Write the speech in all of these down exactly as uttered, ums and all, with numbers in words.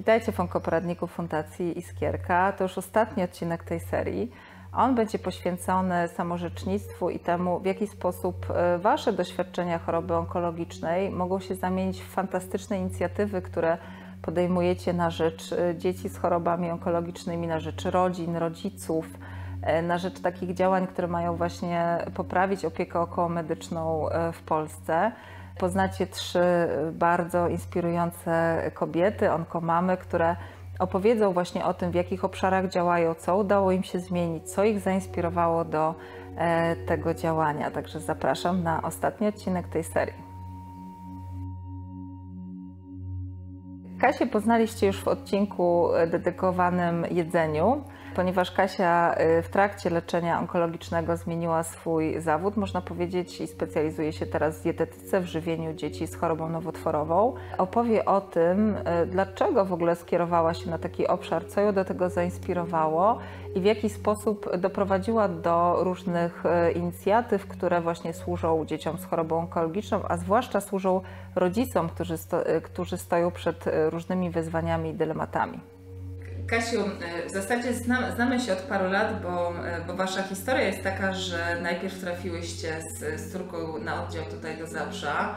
Witajcie w Onkoporadniku Fundacji Iskierka. To już ostatni odcinek tej serii. On będzie poświęcony samorzecznictwu i temu, w jaki sposób Wasze doświadczenia choroby onkologicznej mogą się zamienić w fantastyczne inicjatywy, które podejmujecie na rzecz dzieci z chorobami onkologicznymi, na rzecz rodzin, rodziców, na rzecz takich działań, które mają właśnie poprawić opiekę okołomedyczną w Polsce. Poznacie trzy bardzo inspirujące kobiety, onkomamy, które opowiedzą właśnie o tym, w jakich obszarach działają, co udało im się zmienić, co ich zainspirowało do tego działania. Także zapraszam na ostatni odcinek tej serii. Kasię poznaliście już w odcinku dedykowanym jedzeniu, ponieważ Kasia w trakcie leczenia onkologicznego zmieniła swój zawód, można powiedzieć, i specjalizuje się teraz w dietetyce, w żywieniu dzieci z chorobą nowotworową. Opowie o tym, dlaczego w ogóle skierowała się na taki obszar, co ją do tego zainspirowało i w jaki sposób doprowadziła do różnych inicjatyw, które właśnie służą dzieciom z chorobą onkologiczną, a zwłaszcza służą rodzicom, którzy, sto, którzy stoją przed różnymi wyzwaniami i dylematami. Kasiu, w zasadzie znam, znamy się od paru lat, bo, bo Wasza historia jest taka, że najpierw trafiłyście z, z córką na oddział tutaj do Zabrza.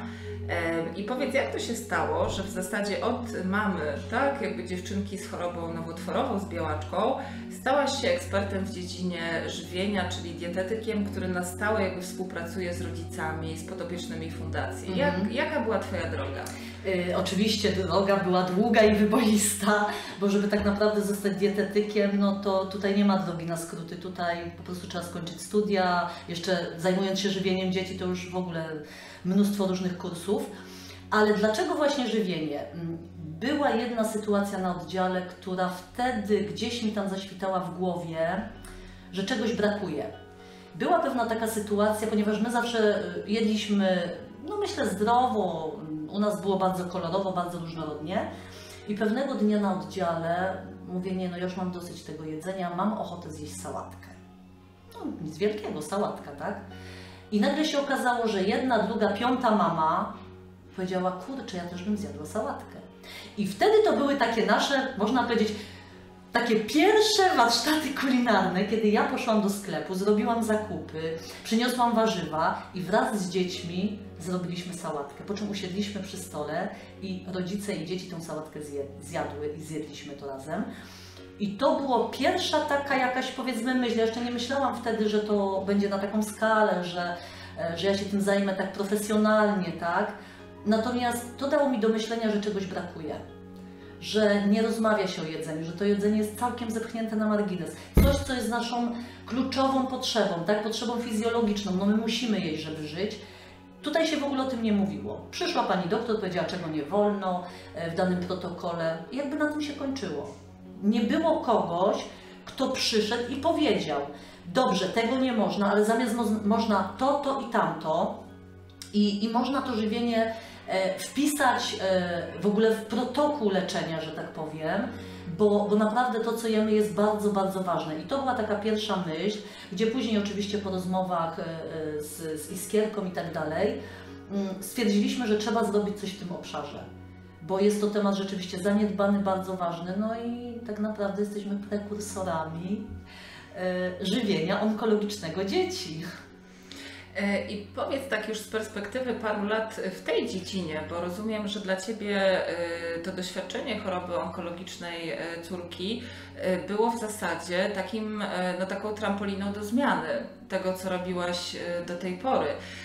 I powiedz, jak to się stało, że w zasadzie od mamy, tak, jakby dziewczynki z chorobą nowotworową, z białaczką, stałaś się ekspertem w dziedzinie żywienia, czyli dietetykiem, który na stałe jakby współpracuje z rodzicami, z podopiecznymi fundacji. Jak, mm-hmm. Jaka była Twoja droga? Yy, oczywiście droga była długa i wyboista, bo żeby tak naprawdę zostać dietetykiem, no to tutaj nie ma drogi na skróty, tutaj po prostu trzeba skończyć studia, jeszcze zajmując się żywieniem dzieci to już w ogóle mnóstwo różnych kursów. Ale dlaczego właśnie żywienie? Była jedna sytuacja na oddziale, która wtedy gdzieś mi tam zaświtała w głowie, że czegoś brakuje. Była pewna taka sytuacja, ponieważ my zawsze jedliśmy, no myślę, zdrowo, u nas było bardzo kolorowo, bardzo różnorodnie i pewnego dnia na oddziale mówię, nie no, ja już mam dosyć tego jedzenia, mam ochotę zjeść sałatkę. No nic wielkiego, sałatka, tak? I nagle się okazało, że jedna, druga, piąta mama powiedziała, kurczę, ja też bym zjadła sałatkę. I wtedy to były takie nasze, można powiedzieć, takie pierwsze warsztaty kulinarne, kiedy ja poszłam do sklepu, zrobiłam zakupy, przyniosłam warzywa i wraz z dziećmi zrobiliśmy sałatkę. Po czym usiedliśmy przy stole i rodzice i dzieci tę sałatkę zjadły i zjedliśmy to razem. I to było pierwsza taka jakaś, powiedzmy, myśl. Ja jeszcze nie myślałam wtedy, że to będzie na taką skalę, że, że ja się tym zajmę tak profesjonalnie, tak? Natomiast to dało mi do myślenia, że czegoś brakuje. Że nie rozmawia się o jedzeniu, że to jedzenie jest całkiem zepchnięte na margines. Coś, co jest naszą kluczową potrzebą, tak? Potrzebą fizjologiczną. No my musimy jeść, żeby żyć. Tutaj się w ogóle o tym nie mówiło. Przyszła pani doktor, powiedziała, czego nie wolno w danym protokole i jakby na tym się kończyło. Nie było kogoś, kto przyszedł i powiedział, dobrze, tego nie można, ale zamiast mo można to, to i tamto i, i można to żywienie e, wpisać e, w ogóle w protokół leczenia, że tak powiem, bo, bo naprawdę to, co jemy, jest bardzo, bardzo ważne. I to była taka pierwsza myśl, gdzie później oczywiście po rozmowach e, z, z Iskierką i tak dalej m, stwierdziliśmy, że trzeba zrobić coś w tym obszarze. Bo jest to temat rzeczywiście zaniedbany, bardzo ważny, no i tak naprawdę jesteśmy prekursorami e, żywienia onkologicznego dzieci. I powiedz tak już z perspektywy paru lat w tej dziedzinie, bo rozumiem, że dla Ciebie to doświadczenie choroby onkologicznej córki było w zasadzie takim, no, taką trampoliną do zmiany tego, co robiłaś do tej pory.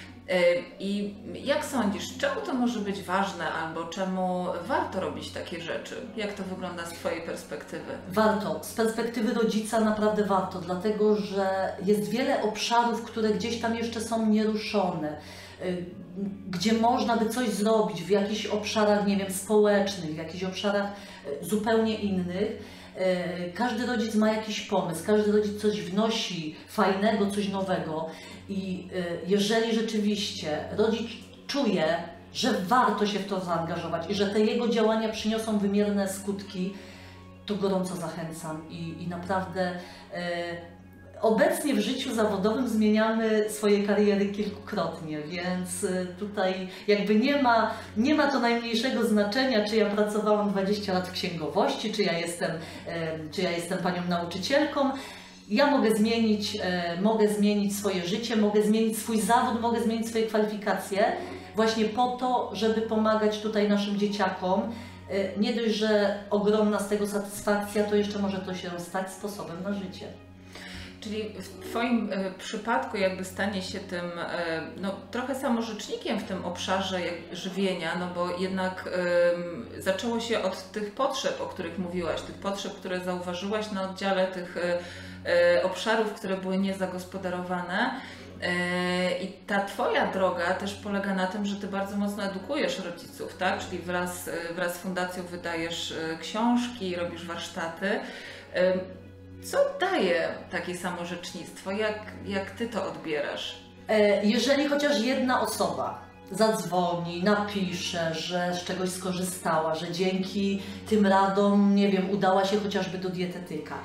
I jak sądzisz, czemu to może być ważne albo czemu warto robić takie rzeczy? Jak to wygląda z Twojej perspektywy? Warto. Z perspektywy rodzica naprawdę warto, dlatego że jest wiele obszarów, które gdzieś tam jeszcze są nieruszone, gdzie można by coś zrobić w jakichś obszarach, nie wiem, społecznych, w jakichś obszarach zupełnie innych. Każdy rodzic ma jakiś pomysł, każdy rodzic coś wnosi fajnego, coś nowego i jeżeli rzeczywiście rodzic czuje, że warto się w to zaangażować i że te jego działania przyniosą wymierne skutki, to gorąco zachęcam i, i naprawdę obecnie w życiu zawodowym zmieniamy swoje kariery kilkukrotnie, więc tutaj jakby nie ma, nie ma to najmniejszego znaczenia, czy ja pracowałam dwadzieścia lat w księgowości, czy ja jestem, czy ja jestem panią nauczycielką. Ja mogę zmienić, mogę zmienić swoje życie, mogę zmienić swój zawód, mogę zmienić swoje kwalifikacje właśnie po to, żeby pomagać tutaj naszym dzieciakom. Nie dość, że ogromna z tego satysfakcja, to jeszcze może to się stać sposobem na życie. Czyli w Twoim przypadku jakby stanie się tym no, trochę samorzecznikiem w tym obszarze żywienia, no bo jednak y, zaczęło się od tych potrzeb, o których mówiłaś, tych potrzeb, które zauważyłaś na oddziale, tych y, obszarów, które były niezagospodarowane. I ta Twoja droga też polega na tym, że Ty bardzo mocno edukujesz rodziców, tak? Czyli wraz, wraz z fundacją wydajesz książki, robisz warsztaty. Co daje takie samorzecznictwo? Jak, jak Ty to odbierasz? Jeżeli chociaż jedna osoba zadzwoni, napisze, że z czegoś skorzystała, że dzięki tym radom, nie wiem, udała się chociażby do dietetyka,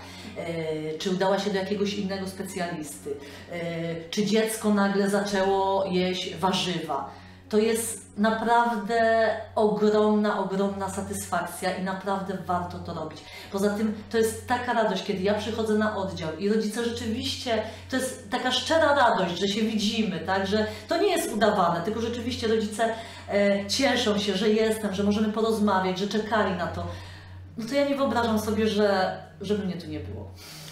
czy udała się do jakiegoś innego specjalisty, czy dziecko nagle zaczęło jeść warzywa. To jest naprawdę ogromna, ogromna satysfakcja i naprawdę warto to robić. Poza tym to jest taka radość, kiedy ja przychodzę na oddział i rodzice rzeczywiście, to jest taka szczera radość, że się widzimy, tak? Że to nie jest udawane, tylko rzeczywiście rodzice e, cieszą się, że jestem, że możemy porozmawiać, że czekali na to. No to ja nie wyobrażam sobie, że żeby mnie tu nie było.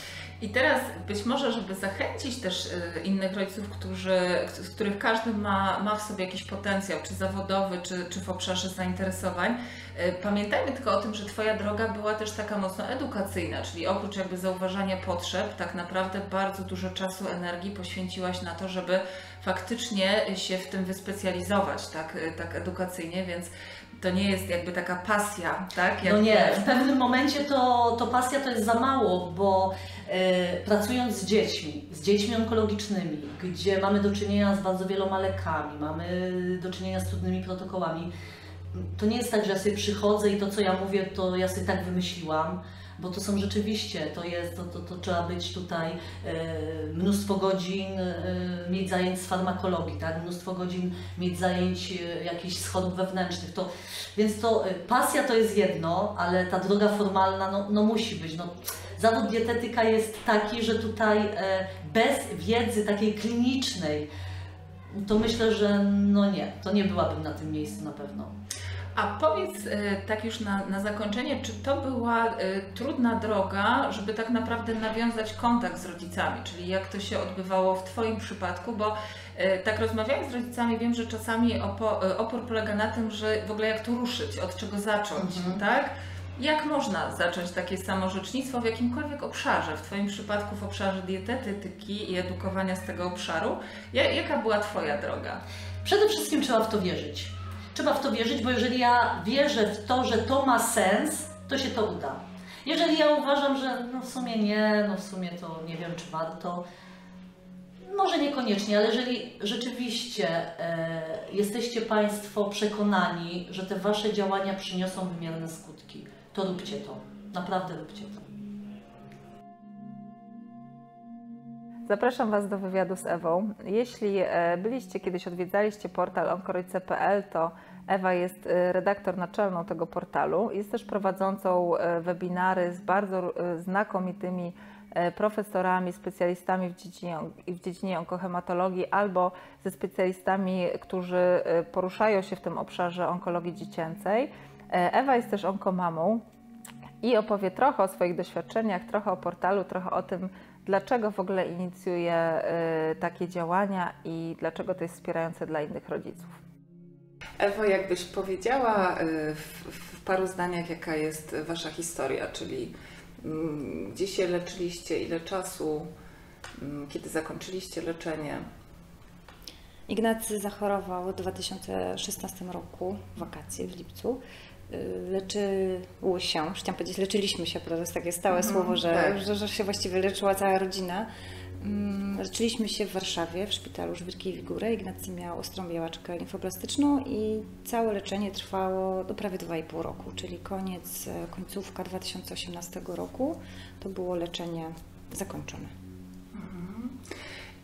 I teraz być może, żeby zachęcić też innych rodziców, którzy, z których każdy ma, ma w sobie jakiś potencjał, czy zawodowy, czy, czy w obszarze zainteresowań, pamiętajmy tylko o tym, że Twoja droga była też taka mocno edukacyjna, czyli oprócz jakby zauważania potrzeb, tak naprawdę bardzo dużo czasu, energii poświęciłaś na to, żeby faktycznie się w tym wyspecjalizować, tak, tak edukacyjnie, więc to nie jest jakby taka pasja, tak? Jak no nie, w pewnym momencie to, to pasja to jest za mało, bo e, pracując z dziećmi, z dziećmi onkologicznymi, gdzie mamy do czynienia z bardzo wieloma lekami, mamy do czynienia z trudnymi protokołami, to nie jest tak, że ja sobie przychodzę i to, co ja mówię, to ja sobie tak wymyśliłam, bo to są rzeczywiście, to jest, to, to, to trzeba być tutaj e, mnóstwo godzin, e, mieć zajęć z farmakologii, tak? Mnóstwo godzin mieć zajęć e, jakichś z chorób wewnętrznych, to, więc to e, pasja to jest jedno, ale ta droga formalna no, no musi być. No, zawód dietetyka jest taki, że tutaj e, bez wiedzy takiej klinicznej, to myślę, że no nie, to nie byłabym na tym miejscu na pewno. A powiedz tak już na, na zakończenie, czy to była y, trudna droga, żeby tak naprawdę nawiązać kontakt z rodzicami, czyli jak to się odbywało w Twoim przypadku, bo y, tak rozmawiając z rodzicami wiem, że czasami opo, y, opór polega na tym, że w ogóle jak to ruszyć, od czego zacząć, mhm. tak? Jak można zacząć takie samorzecznictwo w jakimkolwiek obszarze, w Twoim przypadku w obszarze dietetyki i edukowania z tego obszaru? Ja, jaka była Twoja droga? Przede wszystkim trzeba w to wierzyć. Trzeba w to wierzyć, bo jeżeli ja wierzę w to, że to ma sens, to się to uda. Jeżeli ja uważam, że no w sumie nie, no w sumie to nie wiem, czy warto, może niekoniecznie, ale jeżeli rzeczywiście e, jesteście Państwo przekonani, że te Wasze działania przyniosą wymierne skutki, to róbcie to. Naprawdę róbcie to. Zapraszam Was do wywiadu z Ewą. Jeśli byliście kiedyś, odwiedzaliście portal onkorodzice kropka pe el, to Ewa jest redaktor naczelną tego portalu. Jest też prowadzącą webinary z bardzo znakomitymi profesorami, specjalistami w dziedzinie, w dziedzinie onkohematologii albo ze specjalistami, którzy poruszają się w tym obszarze onkologii dziecięcej. Ewa jest też onkomamą i opowie trochę o swoich doświadczeniach, trochę o portalu, trochę o tym, dlaczego w ogóle inicjuje y, takie działania i dlaczego to jest wspierające dla innych rodziców. Ewo, jakbyś powiedziała y, w, w paru zdaniach, jaka jest Wasza historia, czyli y, gdzie się leczyliście, ile czasu, y, kiedy zakończyliście leczenie? Ignacy zachorował w dwa tysiące szesnastym roku, w wakacje w lipcu. Leczyło się, chciałam powiedzieć, leczyliśmy się, to jest takie stałe mm, słowo, że, tak. że, że się właściwie leczyła cała rodzina. Leczyliśmy się w Warszawie, w szpitalu Żwirki i Wigury. Ignacy miał ostrą białaczkę limfoblastyczną i całe leczenie trwało do prawie dwa i pół roku, czyli koniec, końcówka dwa tysiące osiemnastego roku to było leczenie zakończone. Mhm.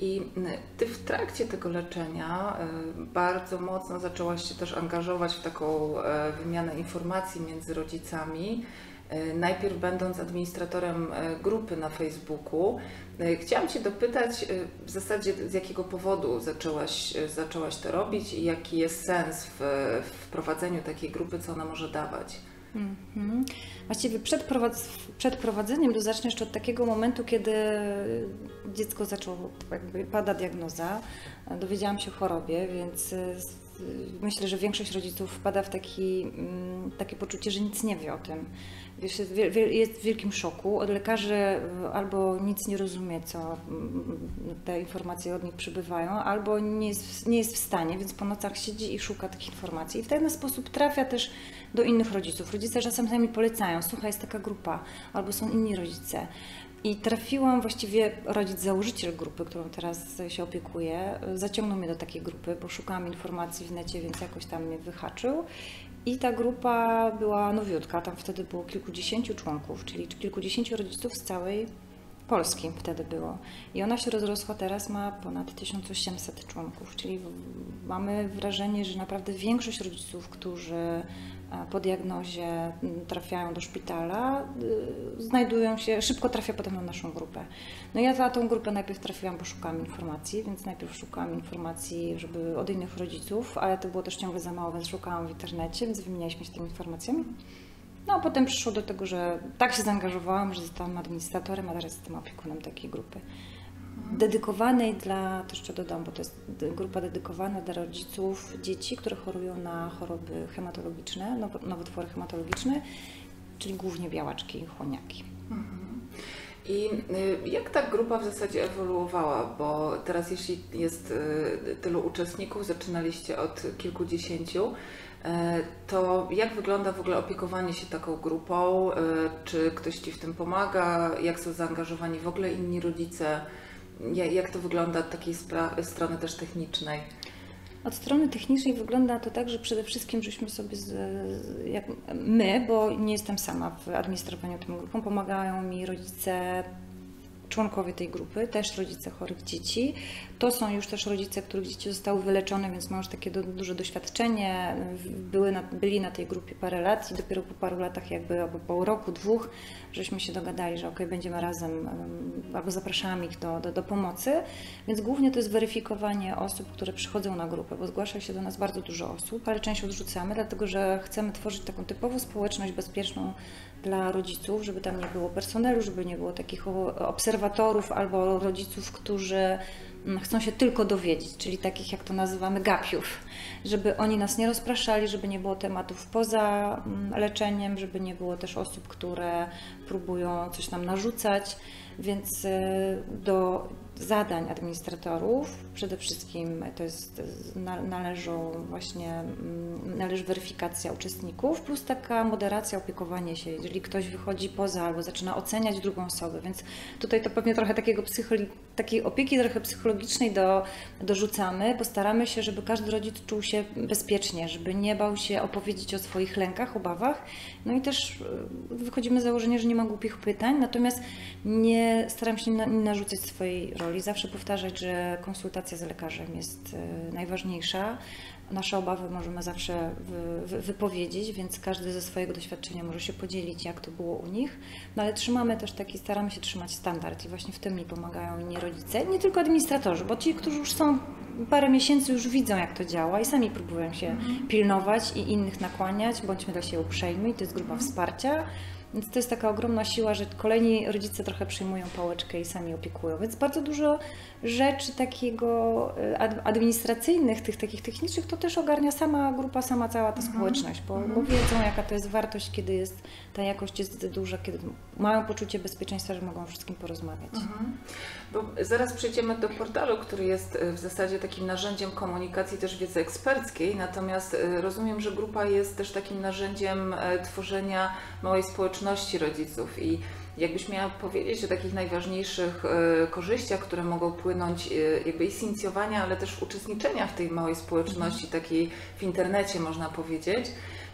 I Ty w trakcie tego leczenia bardzo mocno zaczęłaś się też angażować w taką wymianę informacji między rodzicami. Najpierw będąc administratorem grupy na Facebooku. Chciałam Cię dopytać w zasadzie, z jakiego powodu zaczęłaś, zaczęłaś to robić i jaki jest sens w, w prowadzeniu takiej grupy, co ona może dawać? Mm-hmm. Właściwie przed, prowadz- przed prowadzeniem, to zacznę jeszcze od takiego momentu, kiedy dziecko zaczęło, jakby pada diagnoza, dowiedziałam się o chorobie, więc myślę, że większość rodziców wpada w taki, takie poczucie, że nic nie wie o tym. Jest w wielkim szoku. Od lekarzy albo nic nie rozumie, co te informacje od nich przybywają, albo nie jest, nie jest w stanie, więc po nocach siedzi i szuka tych informacji. I w ten sposób trafia też do innych rodziców. Rodzice czasem sami polecają, słuchaj, jest taka grupa, albo są inni rodzice. I trafiłam, właściwie rodzic, założyciel grupy, którą teraz się opiekuję, zaciągnął mnie do takiej grupy, bo szukałam informacji w necie, więc jakoś tam mnie wyhaczył. I ta grupa była nowiutka, tam wtedy było kilkudziesięciu członków, czyli kilkudziesięciu rodziców z całej Polski wtedy było. I ona się rozrosła, teraz ma ponad tysiąc osiemset członków, czyli mamy wrażenie, że naprawdę większość rodziców, którzy po diagnozie trafiają do szpitala, znajdują się, szybko trafia potem na naszą grupę. No ja na tą grupę najpierw trafiłam, bo szukałam informacji, więc najpierw szukałam informacji, żeby od innych rodziców, ale to było też ciągle za mało, więc szukałam w internecie, więc wymienialiśmy się tymi informacjami. No a potem przyszło do tego, że tak się zaangażowałam, że zostałam administratorem, a teraz jestem opiekunem takiej grupy. Dedykowanej dla, to jeszcze dodam, bo to jest grupa dedykowana dla rodziców dzieci, które chorują na choroby hematologiczne, nowotwory hematologiczne, czyli głównie białaczki i chłoniaki. I jak ta grupa w zasadzie ewoluowała? Bo teraz jeśli jest tylu uczestników, zaczynaliście od kilkudziesięciu, to jak wygląda w ogóle opiekowanie się taką grupą? Czy ktoś Ci w tym pomaga? Jak są zaangażowani w ogóle inni rodzice? Jak to wygląda od takiej strony też technicznej? Od strony technicznej wygląda to tak, że przede wszystkim żeśmy sobie, z, jak my, bo nie jestem sama w administrowaniu tą grupą, pomagają mi rodzice, członkowie tej grupy, też rodzice chorych dzieci. To są już też rodzice, których dzieci zostały wyleczone, więc mają już takie do, duże doświadczenie. Były na, byli na tej grupie parę lat i dopiero po paru latach, jakby albo po roku, dwóch, żeśmy się dogadali, że ok, będziemy razem, albo zapraszamy ich do, do, do pomocy. Więc głównie to jest weryfikowanie osób, które przychodzą na grupę, bo zgłasza się do nas bardzo dużo osób, ale część odrzucamy, dlatego że chcemy tworzyć taką typową społeczność bezpieczną dla rodziców, żeby tam nie było personelu, żeby nie było takich obserwatorów albo rodziców, którzy chcą się tylko dowiedzieć, czyli takich, jak to nazywamy, gapiów, żeby oni nas nie rozpraszali, żeby nie było tematów poza leczeniem, żeby nie było też osób, które próbują coś nam narzucać, więc do zadań administratorów przede wszystkim to jest, należą właśnie, należy weryfikacja uczestników plus taka moderacja, opiekowanie się, jeżeli ktoś wychodzi poza albo zaczyna oceniać drugą osobę, więc tutaj to pewnie trochę takiego psycholi, takiej opieki trochę psychologicznej do, dorzucamy, bo staramy się, żeby każdy rodzic czuł się bezpiecznie, żeby nie bał się opowiedzieć o swoich lękach, obawach, no i też wychodzimy z założenia, że nie ma głupich pytań, natomiast nie staram się nie narzucać swojej roli, zawsze powtarzać, że konsultacja z lekarzem jest najważniejsza. Nasze obawy możemy zawsze wy, wy, wypowiedzieć, więc każdy ze swojego doświadczenia może się podzielić, jak to było u nich. No ale trzymamy też taki, staramy się trzymać standard i właśnie w tym mi pomagają inni rodzice, nie tylko administratorzy, bo ci, którzy już są parę miesięcy, już widzą, jak to działa i sami próbują się mhm. pilnować i innych nakłaniać, bądźmy dla siebie uprzejmi, to jest grupa wsparcia. Więc to jest taka ogromna siła, że kolejni rodzice trochę przyjmują pałeczkę i sami opiekują. Więc bardzo dużo rzeczy takiego administracyjnych, tych takich technicznych, to też ogarnia sama grupa, sama cała ta mhm. społeczność, bo, bo wiedzą, jaka to jest wartość, kiedy jest, ta jakość jest duża, kiedy mają poczucie bezpieczeństwa, że mogą o wszystkim porozmawiać. Mhm. Bo zaraz przejdziemy do portalu, który jest w zasadzie takim narzędziem komunikacji też wiedzy eksperckiej, natomiast rozumiem, że grupa jest też takim narzędziem tworzenia małej społeczności rodziców i jakbyś miała powiedzieć o takich najważniejszych korzyściach, które mogą płynąć jakby i z inicjowania, ale też uczestniczenia w tej małej społeczności, takiej w internecie można powiedzieć,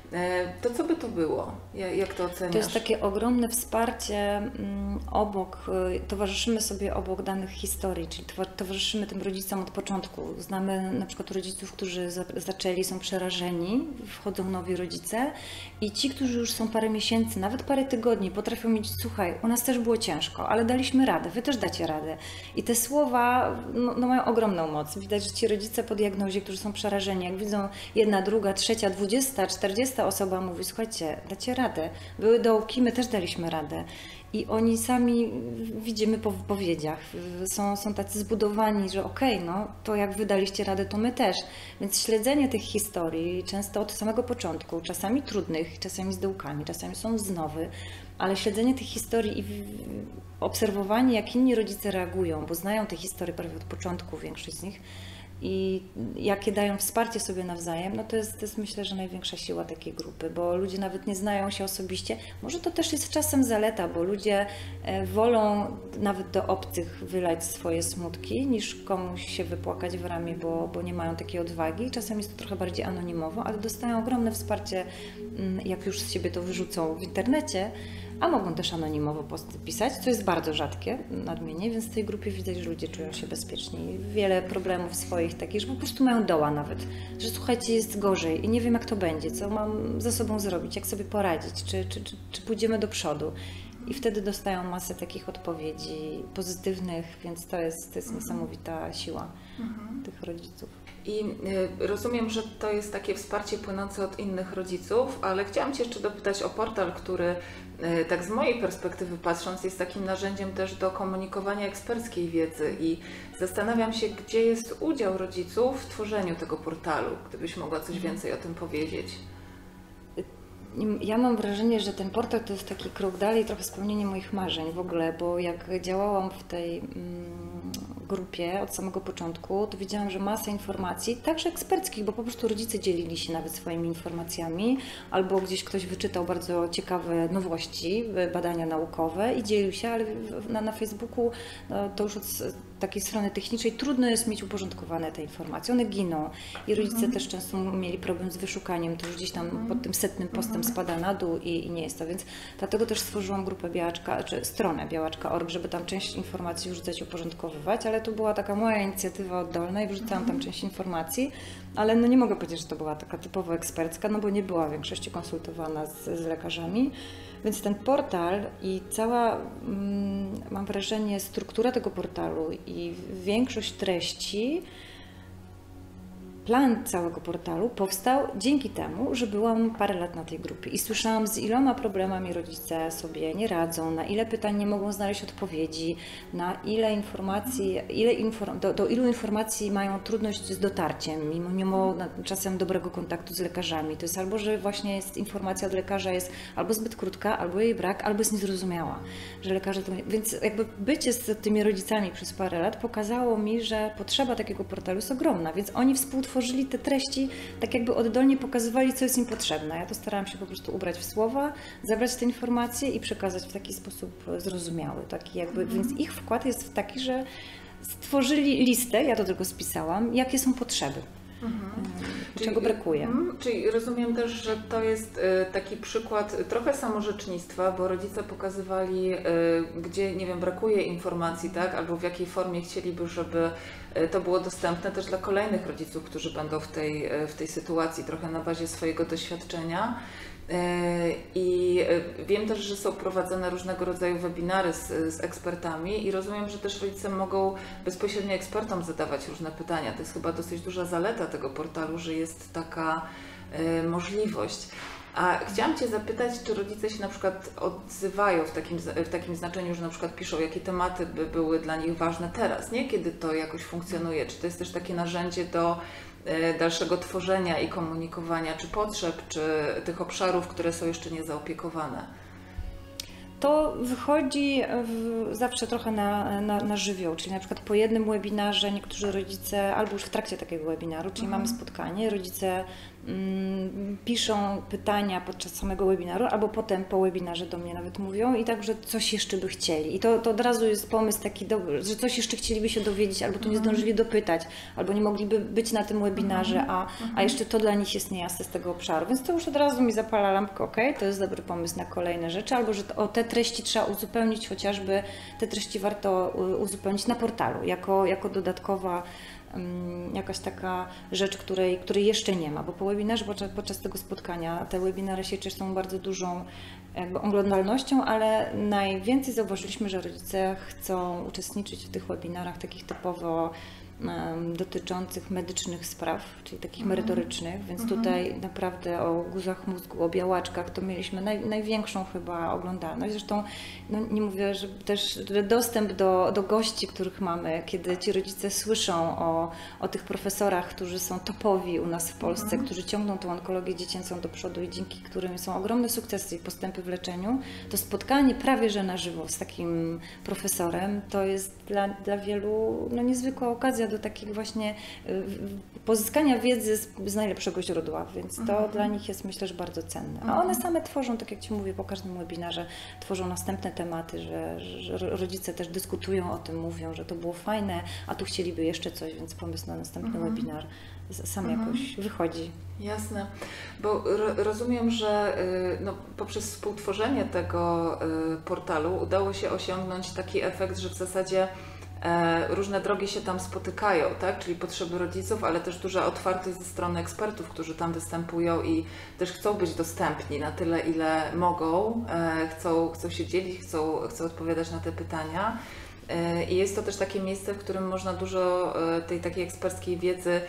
To co by to było? Jak to oceniasz? To jest takie ogromne wsparcie obok, towarzyszymy sobie obok danych historii, czyli towarzyszymy tym rodzicom od początku. Znamy na przykład rodziców, którzy zaczęli, są przerażeni, wchodzą nowi rodzice i ci, którzy już są parę miesięcy, nawet parę tygodni, potrafią mieć, słuchaj, u nas też było ciężko, ale daliśmy radę, wy też dacie radę. I te słowa no, no mają ogromną moc. Widać, że ci rodzice po diagnozie, którzy są przerażeni, jak widzą jedna, druga, trzecia, dwudziesta, czterdziesta osoba mówi, słuchajcie, dacie radę. Były dołki, my też daliśmy radę. I oni sami, widzimy po wypowiedziach, są, są tacy zbudowani, że okej, okay, no to jak wy daliście radę, to my też. Więc śledzenie tych historii, często od samego początku, czasami trudnych, czasami z dołkami, czasami są znowy, ale śledzenie tych historii i obserwowanie, jak inni rodzice reagują, bo znają te historie prawie od początku, większość z nich, i jakie dają wsparcie sobie nawzajem, no to jest, to jest myślę, że największa siła takiej grupy, bo ludzie nawet nie znają się osobiście. Może to też jest czasem zaleta, bo ludzie wolą nawet do obcych wylać swoje smutki, niż komuś się wypłakać w ramię, bo, bo nie mają takiej odwagi. Czasem jest to trochę bardziej anonimowo, ale dostają ogromne wsparcie, jak już z siebie to wyrzucą w internecie, a mogą też anonimowo posty pisać, co jest bardzo rzadkie, nadmienię, więc w tej grupie widać, że ludzie czują się bezpieczni. Wiele problemów swoich takich, że po prostu mają doła nawet, że słuchajcie, jest gorzej i nie wiem, jak to będzie, co mam ze sobą zrobić, jak sobie poradzić, czy, czy, czy, czy pójdziemy do przodu. I wtedy dostają masę takich odpowiedzi pozytywnych, więc to jest, to jest niesamowita siła mhm. tych rodziców. I y, rozumiem, że to jest takie wsparcie płynące od innych rodziców, ale chciałam Cię jeszcze dopytać o portal, który y, tak z mojej perspektywy patrząc jest takim narzędziem też do komunikowania eksperckiej wiedzy i zastanawiam się, gdzie jest udział rodziców w tworzeniu tego portalu, gdybyś mogła coś więcej o tym powiedzieć. Ja mam wrażenie, że ten portal to jest taki krok dalej, trochę spełnienie moich marzeń w ogóle, bo jak działałam w tej mm, grupie od samego początku, to widziałam, że masa informacji, także eksperckich, bo po prostu rodzice dzielili się nawet swoimi informacjami, albo gdzieś ktoś wyczytał bardzo ciekawe nowości, badania naukowe i dzielił się, ale na, na Facebooku no, to już od takiej strony technicznej trudno jest mieć uporządkowane te informacje, one giną i rodzice mhm. też często mieli problem z wyszukaniem, to już gdzieś tam mhm. pod tym setnym postem spada na dół i, i nie jest to, więc dlatego też stworzyłam grupę Białaczka, czy stronę białaczka kropka org, żeby tam część informacji wrzucać, uporządkowywać, ale to była taka moja inicjatywa oddolna i wrzucałam tam część informacji, ale no nie mogę powiedzieć, że to była taka typowo ekspercka, no bo nie była w większości konsultowana z, z lekarzami, więc ten portal i cała, mm, mam wrażenie, struktura tego portalu i większość treści, plan całego portalu powstał dzięki temu, że byłam parę lat na tej grupie i słyszałam, z iloma problemami rodzice sobie nie radzą, na ile pytań nie mogą znaleźć odpowiedzi, na ile informacji, ile inform do, do ilu informacji mają trudność z dotarciem, mimo, mimo czasem dobrego kontaktu z lekarzami. To jest albo, że właśnie jest informacja od lekarza jest albo zbyt krótka, albo jej brak, albo jest niezrozumiała, że lekarze to... Więc jakby bycie z tymi rodzicami przez parę lat pokazało mi, że potrzeba takiego portalu jest ogromna, więc oni współtworzyli tworzyli te treści, tak jakby oddolnie pokazywali, co jest im potrzebne. Ja to starałam się po prostu ubrać w słowa, zabrać te informacje i przekazać w taki sposób zrozumiały. Taki jakby, mm. Więc ich wkład jest taki, że stworzyli listę, ja to tylko spisałam, jakie są potrzeby. Mhm. Czego czyli, brakuje. Mm, czyli rozumiem też, że to jest y, taki przykład trochę samorzecznictwa, bo rodzice pokazywali, y, gdzie, nie wiem, brakuje informacji, tak, albo w jakiej formie chcieliby, żeby y, to było dostępne też dla kolejnych rodziców, którzy będą w tej, y, w tej sytuacji trochę na bazie swojego doświadczenia. I wiem też, że są prowadzone różnego rodzaju webinary z, z ekspertami i rozumiem, że też rodzice mogą bezpośrednio ekspertom zadawać różne pytania. To jest chyba dosyć duża zaleta tego portalu, że jest taka y, możliwość. A chciałam Cię zapytać, czy rodzice się na przykład odzywają w takim, w takim znaczeniu, że na przykład piszą, jakie tematy by były dla nich ważne teraz, nie? Kiedy to jakoś funkcjonuje? Czy to jest też takie narzędzie do dalszego tworzenia i komunikowania, czy potrzeb, czy tych obszarów, które są jeszcze niezaopiekowane? To wychodzi w, zawsze trochę na, na, na żywioł, czyli na przykład po jednym webinarze niektórzy rodzice, albo już w trakcie takiego webinaru, czyli mhm. mamy spotkanie, rodzice piszą pytania podczas samego webinaru, albo potem po webinarze do mnie nawet mówią i tak, że coś jeszcze by chcieli. I to, to od razu jest pomysł taki dobry, że coś jeszcze chcieliby się dowiedzieć, albo tu nie zdążyli dopytać, albo nie mogliby być na tym webinarze, a, a jeszcze to dla nich jest niejasne z tego obszaru. Więc to już od razu mi zapala lampkę, ok, to jest dobry pomysł na kolejne rzeczy, albo że to, o te treści trzeba uzupełnić, chociażby te treści warto uzupełnić na portalu, jako, jako dodatkowa jakaś taka rzecz, której, której jeszcze nie ma, bo po webinarze, podczas, podczas tego spotkania, te webinary się cieszą bardzo dużą jakby oglądalnością, ale najwięcej zauważyliśmy, że rodzice chcą uczestniczyć w tych webinarach takich typowo um, dotyczących medycznych spraw, czyli takich mm. merytorycznych, więc mm. tutaj naprawdę o guzach mózgu, o białaczkach to mieliśmy naj, największą chyba oglądalność. Zresztą no, nie mówię, że też że dostęp do, do gości, których mamy, kiedy ci rodzice słyszą o, o tych profesorach, którzy są topowi u nas w Polsce, mm. którzy ciągną tą onkologię dziecięcą do przodu i dzięki którym są ogromne sukcesy i postępy w leczeniu, to spotkanie prawie że na żywo z takim profesorem to jest dla, dla wielu no, niezwykła okazja do takich właśnie y, pozyskania wiedzy z, z najlepszego źródła, więc to mhm. dla nich jest myślę, że bardzo cenne. A one same tworzą, tak jak Ci mówię, po każdym webinarze tworzą następne tematy, że, że rodzice też dyskutują o tym, mówią, że to było fajne, a tu chcieliby jeszcze coś, więc pomysł na następny mhm. webinar sam mhm. jakoś wychodzi. Jasne, bo ro, rozumiem, że y, no, poprzez współtworzenie tego y, portalu udało się osiągnąć taki efekt, że w zasadzie e, różne drogi się tam spotykają, tak? Czyli potrzeby rodziców, ale też duża otwartość ze strony ekspertów, którzy tam występują i też chcą być dostępni na tyle, ile mogą, e, chcą, chcą się dzielić, chcą, chcą odpowiadać na te pytania. E, I jest to też takie miejsce, w którym można dużo e, tej takiej eksperckiej wiedzy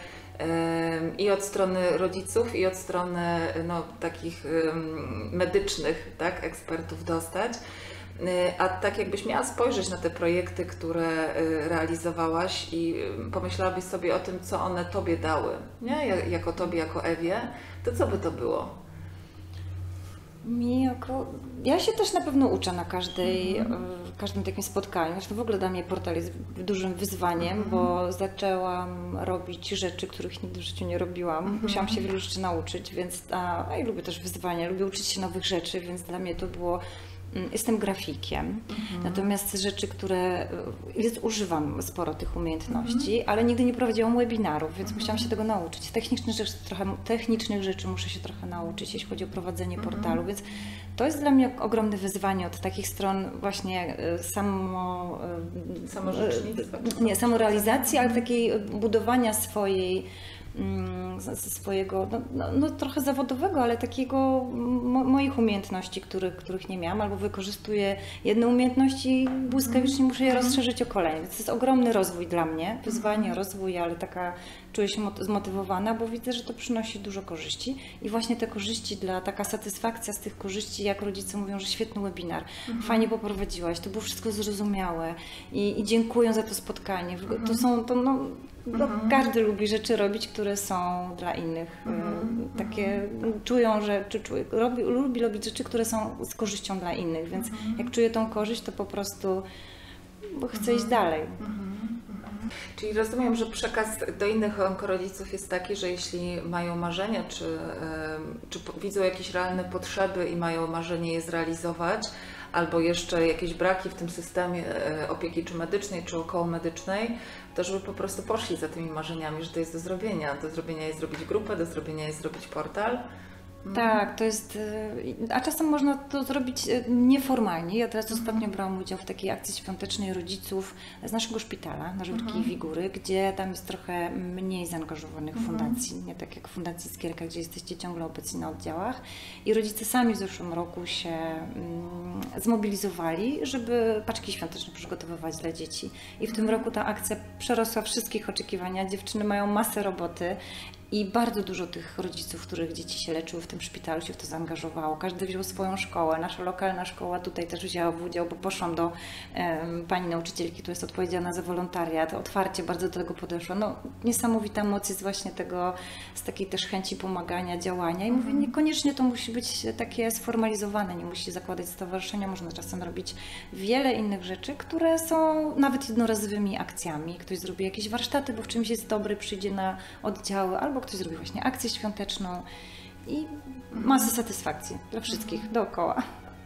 i od strony rodziców, i od strony no, takich medycznych, tak, ekspertów dostać. A tak jakbyś miała spojrzeć na te projekty, które realizowałaś i pomyślałabyś sobie o tym, co one Tobie dały, nie? Jako Tobie, jako Ewie, to co by to było? Mi jako... Ja się też na pewno uczę na każdej, mm. każdym takim spotkaniu. Zresztą w ogóle dla mnie portal jest dużym wyzwaniem, mm. bo zaczęłam robić rzeczy, których nigdy w życiu nie robiłam. Mm. Musiałam się wielu rzeczy nauczyć, więc a, a ja lubię też wyzwania, lubię uczyć się nowych rzeczy, więc dla mnie to było... Jestem grafikiem, mhm. natomiast rzeczy, które jest, używam sporo tych umiejętności, mhm. ale nigdy nie prowadziłam webinarów, więc mhm. musiałam się tego nauczyć. Technicznych rzeczy, trochę, technicznych rzeczy muszę się trochę nauczyć, jeśli chodzi o prowadzenie mhm. portalu, więc to jest dla mnie ogromne wyzwanie od takich stron właśnie samo... Samorzecznictwa? Nie, samorealizacji, ale takiej budowania swojej swojego, no, no, no trochę zawodowego, ale takiego mo, moich umiejętności, których, których nie miałam, albo wykorzystuję jedne umiejętności i błyskawicznie muszę je rozszerzyć o kolejne. Więc to jest ogromny rozwój dla mnie, wyzwanie, rozwój, ale taka czuję się zmotywowana, bo widzę, że to przynosi dużo korzyści i właśnie te korzyści, dla taka satysfakcja z tych korzyści, jak rodzice mówią, że świetny webinar, mhm. fajnie poprowadziłaś, to było wszystko zrozumiałe i, i dziękuję za to spotkanie. Mhm. To są, to no, no, mhm. każdy lubi rzeczy robić, które są dla innych. Mhm. Takie czują, że czy czuje, robi, lubi robić rzeczy, które są z korzyścią dla innych, więc mhm. jak czuję tą korzyść, to po prostu chcę mhm. iść dalej. Mhm. Czyli rozumiem, że przekaz do innych onkorodziców jest taki, że jeśli mają marzenia, czy, czy widzą jakieś realne potrzeby i mają marzenie je zrealizować, albo jeszcze jakieś braki w tym systemie opieki czy medycznej, czy okołomedycznej, to żeby po prostu poszli za tymi marzeniami, że to jest do zrobienia. Do zrobienia jest zrobić grupę, do zrobienia jest zrobić portal. Tak, to jest, a czasem można to zrobić nieformalnie. Ja teraz mhm. ostatnio brałam udział w takiej akcji świątecznej rodziców z naszego szpitala na Żywotki mhm. i Wigury, gdzie tam jest trochę mniej zaangażowanych mhm. fundacji, nie tak jak Fundacji Iskierka, gdzie jesteście ciągle obecni na oddziałach. I rodzice sami w zeszłym roku się mm, zmobilizowali, żeby paczki świąteczne przygotowywać dla dzieci. I w tym roku ta akcja przerosła wszystkich oczekiwania. Dziewczyny mają masę roboty. I bardzo dużo tych rodziców, których dzieci się leczyły w tym szpitalu, się w to zaangażowało. Każdy wziął swoją szkołę. Nasza lokalna szkoła tutaj też wzięła w udział, bo poszłam do um, pani nauczycielki, która jest odpowiedzialna za wolontariat. Otwarcie bardzo do tego podeszła. No, niesamowita moc jest właśnie tego, z takiej też chęci pomagania, działania. I mówię, niekoniecznie to musi być takie sformalizowane, nie musi zakładać stowarzyszenia. Można czasem robić wiele innych rzeczy, które są nawet jednorazowymi akcjami. Ktoś zrobi jakieś warsztaty, bo w czymś jest dobry, przyjdzie na oddziały, albo albo ktoś zrobi właśnie akcję świąteczną i masę satysfakcji dla wszystkich dookoła.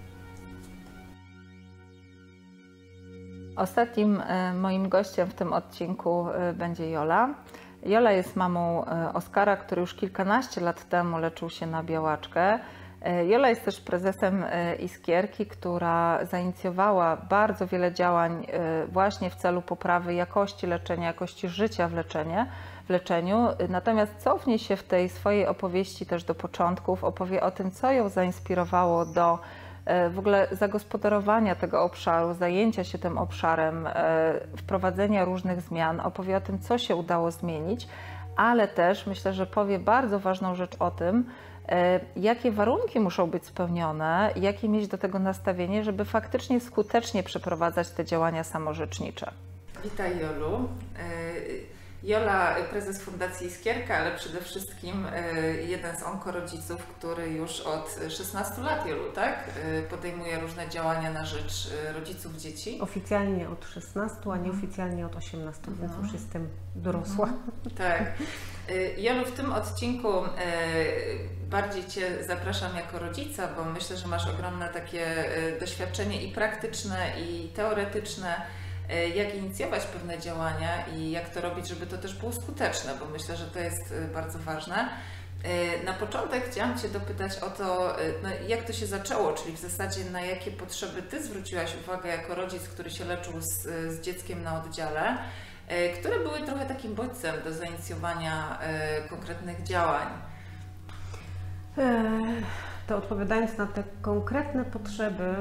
Ostatnim moim gościem w tym odcinku będzie Jola. Jola jest mamą Oskara, który już kilkanaście lat temu leczył się na białaczkę. Jola jest też prezesem Iskierki, która zainicjowała bardzo wiele działań właśnie w celu poprawy jakości leczenia, jakości życia w, leczenie, w leczeniu. Natomiast cofnie się w tej swojej opowieści też do początków, opowie o tym, co ją zainspirowało do w ogóle zagospodarowania tego obszaru, zajęcia się tym obszarem, wprowadzenia różnych zmian, opowie o tym, co się udało zmienić, ale też myślę, że powie bardzo ważną rzecz o tym, jakie warunki muszą być spełnione, jakie mieć do tego nastawienie, żeby faktycznie skutecznie przeprowadzać te działania samorzecznicze. Witaj Jolu. Jola, prezes Fundacji Iskierka, ale przede wszystkim jeden z onkorodziców, który już od szesnastu lat, Jolu, tak? Podejmuje różne działania na rzecz rodziców dzieci. Oficjalnie od szesnastu, a nieoficjalnie od osiemnastu, mhm. więc już jestem dorosła. Mhm. Tak. Jolu, w tym odcinku bardziej Cię zapraszam jako rodzica, bo myślę, że masz ogromne takie doświadczenie i praktyczne, i teoretyczne, jak inicjować pewne działania i jak to robić, żeby to też było skuteczne, bo myślę, że to jest bardzo ważne. Na początek chciałam Cię dopytać o to, no, jak to się zaczęło, czyli w zasadzie na jakie potrzeby Ty zwróciłaś uwagę jako rodzic, który się leczył z, z dzieckiem na oddziale, które były trochę takim bodźcem do zainicjowania konkretnych działań. To odpowiadając na te konkretne potrzeby,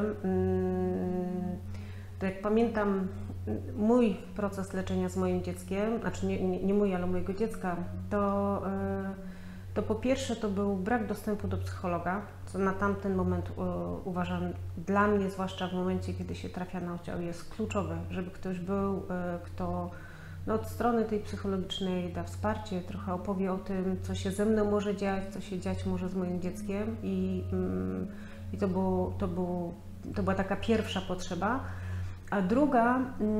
to jak pamiętam mój proces leczenia z moim dzieckiem, znaczy nie, nie, nie mój, ale mojego dziecka, to, to po pierwsze to był brak dostępu do psychologa, co na tamten moment uważam dla mnie, zwłaszcza w momencie, kiedy się trafia na oddział, jest kluczowe, żeby ktoś był, kto no, od strony tej psychologicznej da wsparcie, trochę opowie o tym, co się ze mną może dziać, co się dziać może z moim dzieckiem i, i to, było, to, było, to była taka pierwsza potrzeba. A druga,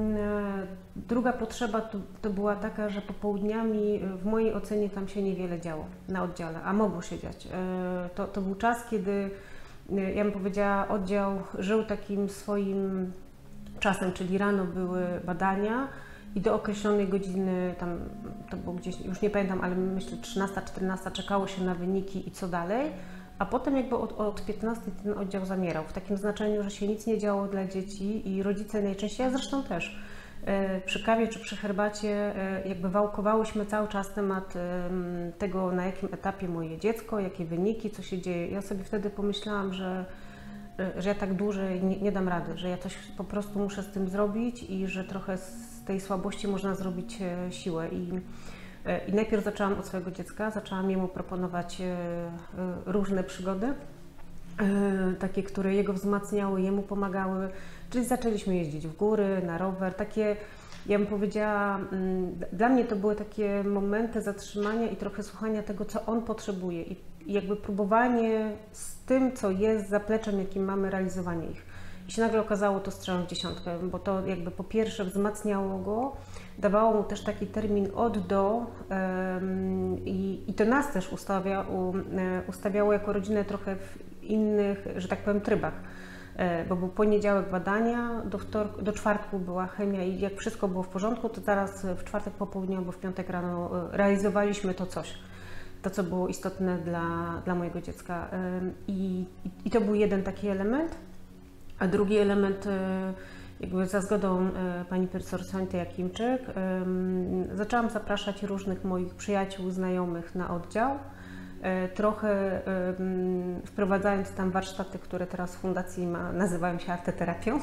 druga potrzeba to, to była taka, że popołudniami w mojej ocenie tam się niewiele działo na oddziale, a mogło się dziać. To, to był czas, kiedy, ja bym powiedziała, oddział żył takim swoim czasem, czyli rano były badania i do określonej godziny, tam to było gdzieś, już nie pamiętam, ale myślę trzynasta, czternasta czekało się na wyniki i co dalej. A potem jakby od, od piętnastej ten oddział zamierał, w takim znaczeniu, że się nic nie działo dla dzieci i rodzice najczęściej, ja zresztą też, przy kawie czy przy herbacie jakby wałkowałyśmy cały czas temat tego, na jakim etapie moje dziecko, jakie wyniki, co się dzieje. Ja sobie wtedy pomyślałam, że, że ja tak dłużej nie, nie dam rady, że ja coś po prostu muszę z tym zrobić i że trochę z tej słabości można zrobić siłę. I, I najpierw zaczęłam od swojego dziecka, zaczęłam jemu proponować różne przygody, takie, które jego wzmacniały, jemu pomagały, czyli zaczęliśmy jeździć w góry, na rower, takie, ja bym powiedziała, dla mnie to były takie momenty zatrzymania i trochę słuchania tego, co on potrzebuje i jakby próbowanie z tym, co jest zapleczem, jakim mamy, realizowanie ich. I się nagle okazało to strzałem w dziesiątkę, bo to jakby po pierwsze wzmacniało go, dawało mu też taki termin od do um, i, i to nas też ustawia, um, ustawiało jako rodzinę trochę w innych, że tak powiem, trybach. E, bo był poniedziałek badania, do, wtor- do czwartku była chemia i jak wszystko było w porządku, to zaraz w czwartek po południu albo w piątek rano realizowaliśmy to coś. To, co było istotne dla, dla mojego dziecka. E, i, I to był jeden taki element. A drugi element, jakby za zgodą pani profesor Sonity Jakimczyk, zaczęłam zapraszać różnych moich przyjaciół, znajomych na oddział, trochę wprowadzając tam warsztaty, które teraz w fundacji ma, nazywają się arteterapią.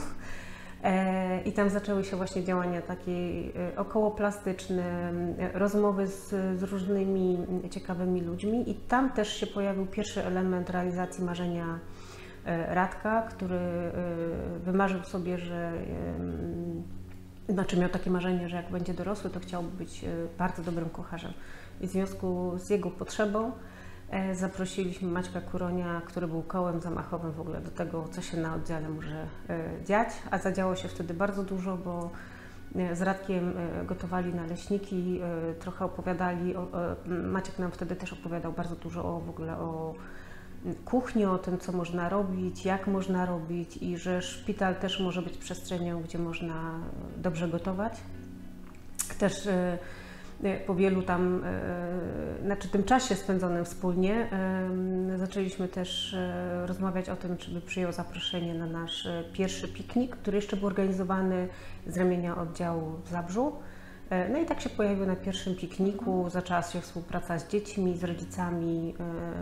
I tam zaczęły się właśnie działania takie okołoplastyczne, rozmowy z, z różnymi ciekawymi ludźmi i tam też się pojawił pierwszy element realizacji marzenia Radka, który wymarzył sobie, że znaczy miał takie marzenie, że jak będzie dorosły, to chciałby być bardzo dobrym kucharzem. I w związku z jego potrzebą zaprosiliśmy Maćka Kuronia, który był kołem zamachowym w ogóle do tego, co się na oddziale może dziać, a zadziało się wtedy bardzo dużo, bo z Radkiem gotowali naleśniki, trochę opowiadali, o, Maciek nam wtedy też opowiadał bardzo dużo o, w ogóle o kuchni, o tym, co można robić, jak można robić i że szpital też może być przestrzenią, gdzie można dobrze gotować. Też po wielu tam, znaczy tym czasie spędzonym wspólnie, zaczęliśmy też rozmawiać o tym, czy by przyjął zaproszenie na nasz pierwszy piknik, który jeszcze był organizowany z ramienia oddziału w Zabrzu. No i tak się pojawił na pierwszym pikniku, zaczęła się współpraca z dziećmi, z rodzicami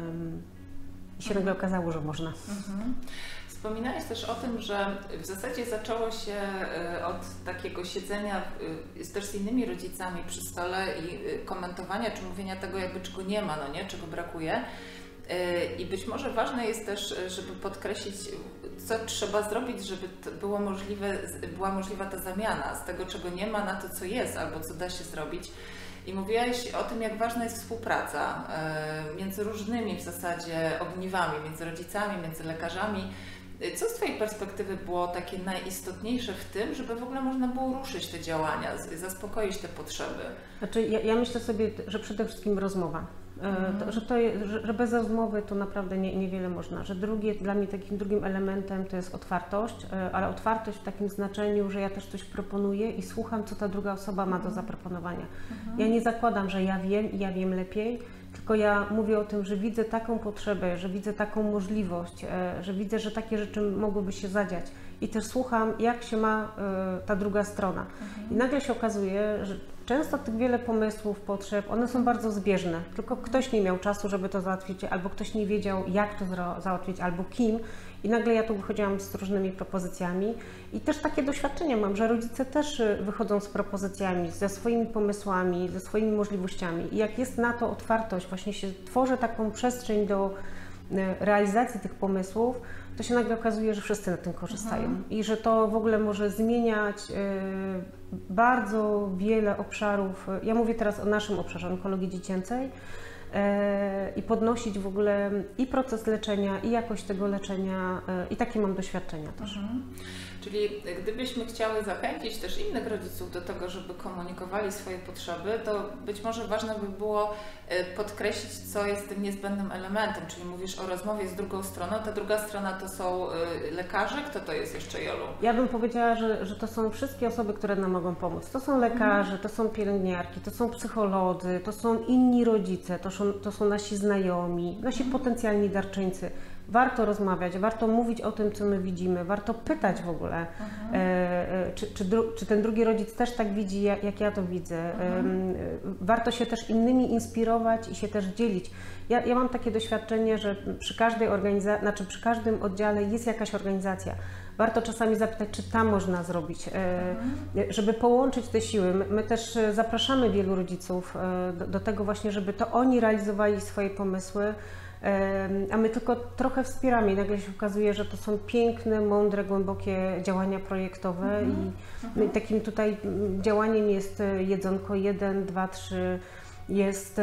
i się nagle okazało, że można. Mhm. Wspominałeś też o tym, że w zasadzie zaczęło się od takiego siedzenia też z innymi rodzicami przy stole i komentowania czy mówienia tego, jakby czego nie ma, no nie, czego brakuje. I być może ważne jest też, żeby podkreślić, co trzeba zrobić, żeby było możliwe, była możliwa ta zamiana z tego, czego nie ma, na to, co jest albo co da się zrobić. I mówiłaś o tym, jak ważna jest współpraca między różnymi w zasadzie ogniwami, między rodzicami, między lekarzami. Co z Twojej perspektywy było takie najistotniejsze w tym, żeby w ogóle można było ruszyć te działania, zaspokoić te potrzeby? Znaczy, ja, ja myślę sobie, że przede wszystkim rozmowa. Mhm. To, że, to jest, że, że bez rozmowy to naprawdę nie, niewiele można. Że drugie, dla mnie takim drugim elementem to jest otwartość, ale otwartość w takim znaczeniu, że ja też coś proponuję i słucham, co ta druga osoba ma do zaproponowania. Mhm. Ja nie zakładam, że ja wiem i ja wiem lepiej, tylko ja mówię o tym, że widzę taką potrzebę, że widzę taką możliwość, że widzę, że takie rzeczy mogłyby się zadziać i też słucham, jak się ma ta druga strona. Mhm. I nagle się okazuje, że często tych wiele pomysłów, potrzeb, one są bardzo zbieżne, tylko ktoś nie miał czasu, żeby to załatwić, albo ktoś nie wiedział, jak to załatwić, albo kim. I nagle ja tu wychodziłam z różnymi propozycjami i też takie doświadczenia mam, że rodzice też wychodzą z propozycjami, ze swoimi pomysłami, ze swoimi możliwościami. I jak jest na to otwartość, właśnie się tworzy taką przestrzeń do realizacji tych pomysłów, to się nagle okazuje, że wszyscy na tym korzystają. Mhm. I że to w ogóle może zmieniać y, bardzo wiele obszarów. Ja mówię teraz o naszym obszarze onkologii dziecięcej. I podnosić w ogóle i proces leczenia, i jakość tego leczenia, i takie mam doświadczenia też. Mhm. Czyli gdybyśmy chciały zachęcić też innych rodziców do tego, żeby komunikowali swoje potrzeby, to być może ważne by było podkreślić, co jest tym niezbędnym elementem, czyli mówisz o rozmowie z drugą stroną, ta druga strona to są lekarze, kto to jest jeszcze, Jolu? Ja bym powiedziała, że, że to są wszystkie osoby, które nam mogą pomóc. To są lekarze, mhm. to są pielęgniarki, to są psycholodzy, to są inni rodzice, to są, to są nasi znajomi, nasi mhm. potencjalni darczyńcy. Warto rozmawiać, warto mówić o tym, co my widzimy, warto pytać w ogóle, mhm. e, czy, czy, dru, czy ten drugi rodzic też tak widzi, jak, jak ja to widzę. Mhm. E, warto się też innymi inspirować i się też dzielić. Ja, ja mam takie doświadczenie, że przy każdej organizacji, znaczy przy każdym oddziale jest jakaś organizacja. Warto czasami zapytać, czy tam można zrobić, mhm. żeby połączyć te siły. My, my też zapraszamy wielu rodziców do, do tego właśnie, żeby to oni realizowali swoje pomysły, a my tylko trochę wspieramy i nagle się okazuje, że to są piękne, mądre, głębokie działania projektowe mm-hmm. i mm-hmm. takim tutaj działaniem jest Jedzonko jeden, dwa, trzy, jest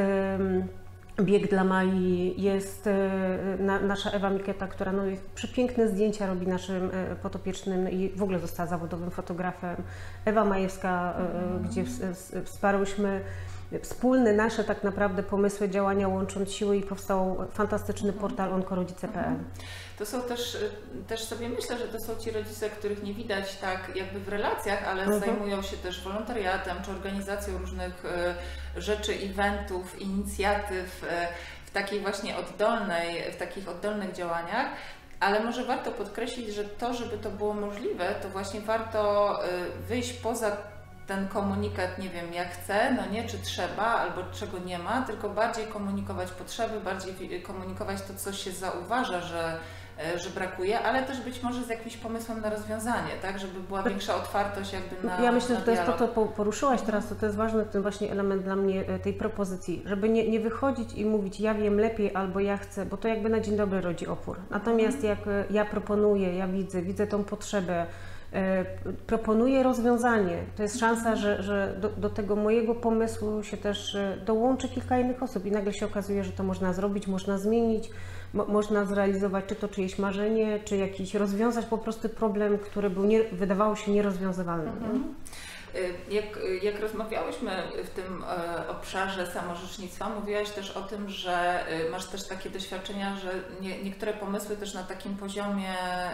Bieg dla Mai, jest na, nasza Ewa Mikieta, która no, przepiękne zdjęcia robi naszym podopiecznym i w ogóle została zawodowym fotografem. Ewa Majewska, mm-hmm. gdzie wsparłyśmy wspólne nasze tak naprawdę pomysły, działania łącząc siły i powstał fantastyczny portal onkorodzice kropka p l. To są też, też sobie myślę, że to są ci rodzice, których nie widać tak jakby w relacjach, ale mhm. zajmują się też wolontariatem czy organizacją różnych rzeczy, eventów, inicjatyw w takiej właśnie oddolnej, w takich oddolnych działaniach. Ale może warto podkreślić, że to, żeby to było możliwe, to właśnie warto wyjść poza ten komunikat, nie wiem, jak chcę, no nie, czy trzeba, albo czego nie ma, tylko bardziej komunikować potrzeby, bardziej komunikować to, co się zauważa, że, że brakuje, ale też być może z jakimś pomysłem na rozwiązanie, tak, żeby była większa otwartość jakby na Ja myślę, na że to jest to, dialog. co poruszyłaś teraz, to, to jest ważny ten właśnie element dla mnie tej propozycji, żeby nie, nie wychodzić i mówić ja wiem lepiej albo ja chcę, bo to jakby na dzień dobry rodzi opór. Natomiast jak ja proponuję, ja widzę, widzę tą potrzebę, proponuję rozwiązanie. To jest szansa, że, że do, do tego mojego pomysłu się też dołączy kilka innych osób i nagle się okazuje, że to można zrobić, można zmienić, mo, można zrealizować czy to czyjeś marzenie, czy jakiś rozwiązać po prostu problem, który był nie, wydawało się nierozwiązywalny. Mhm. Nie? Jak, jak rozmawiałyśmy w tym obszarze samorzecznictwa, mówiłaś też o tym, że masz też takie doświadczenia, że nie, niektóre pomysły też na takim poziomie,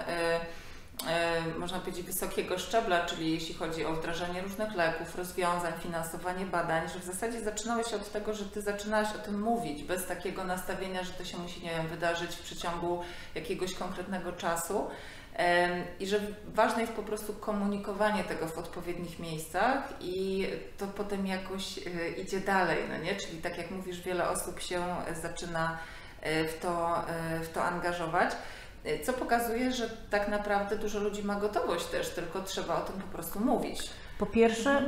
można powiedzieć, wysokiego szczebla, czyli jeśli chodzi o wdrażanie różnych leków, rozwiązań, finansowanie badań, że w zasadzie zaczynałeś od tego, że ty zaczynałaś o tym mówić, bez takiego nastawienia, że to się musi, nie wiem, wydarzyć w przeciągu jakiegoś konkretnego czasu. I że ważne jest po prostu komunikowanie tego w odpowiednich miejscach i to potem jakoś idzie dalej, no nie? Czyli tak jak mówisz, wiele osób się zaczyna w to, w to angażować, co pokazuje, że tak naprawdę dużo ludzi ma gotowość też, tylko trzeba o tym po prostu mówić. Po pierwsze,